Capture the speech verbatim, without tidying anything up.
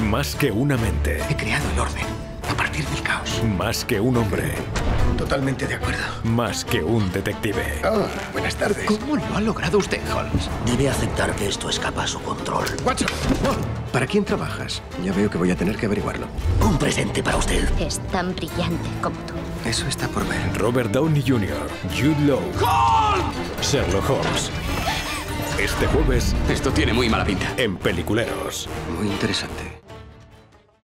Más que una mente. He creado el orden a partir del caos. Más que un hombre. Totalmente de acuerdo. Más que un detective. Oh, buenas tardes. ¿Cómo lo ha logrado usted, Holmes? Debe aceptar que esto escapa a su control. Watson, no. ¿Para quién trabajas? Ya veo que voy a tener que averiguarlo. Un presente para usted. Es tan brillante como tú. Eso está por ver. Robert Downey junior, Jude Law, ¡Holmes! Sherlock Holmes. Este jueves Esto tiene muy mala pinta. en Peliculeros. Muy interesante.